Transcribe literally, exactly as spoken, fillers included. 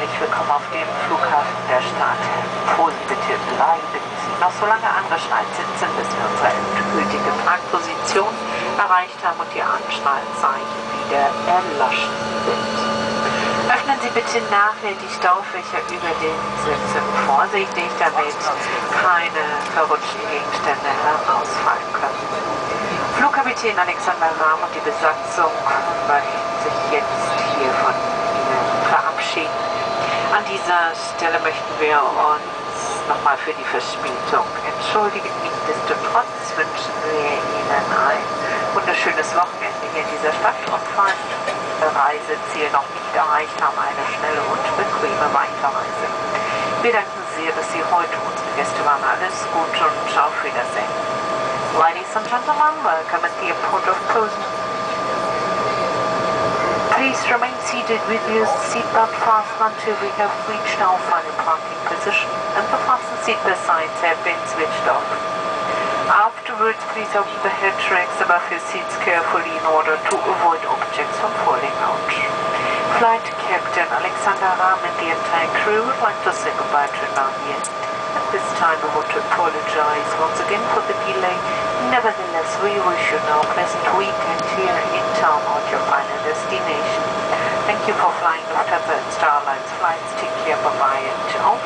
herzlich willkommen auf dem Flughafen der Stadt Polen. Bitte bleiben Sie noch so lange angeschnallt sitzen, bis wir unsere endgültige Parkposition erreicht haben und die Anschnallzeichen wieder erloschen sind. Öffnen Sie bitte nachher die Staufächer über den Sitzen vorsichtig, damit keine verrutschten Gegenstände herausfallen können. Flugkapitän Alexander Rahm und die Besatzung möchten sich jetzt hier von Ihnen verabschieden. An dieser Stelle möchten wir uns nochmal für die Verspätung entschuldigen. Nichtsdestotrotz wünschen wir Ihnen ein wunderschönes Wochenende hier in dieser Stadt und falls Sie Ihr Reiseziel noch nicht erreicht haben, eine schnelle und bequeme Weiterreise. Wir danken sehr, dass Sie heute unsere Gäste waren. Alles Gute und auf Wiedersehen. Ladies and gentlemen, welcome at the airport of Poznań. Please remain seated with your seatbelt fastened until we have reached our final parking position and the fasten seatbelt signs have been switched off. Afterwards, please open the head racks above your seats carefully in order to avoid objects from falling out. Flight Captain Alexander Rahm and the entire crew would like to say goodbye to you now here. At this time, we want to apologize once again for the delay. Nevertheless, we wish you now a pleasant weekend here in town at your final destination. Thank you for flying Lufthansa and Star Alliance flights. Take care, bye-bye, and auf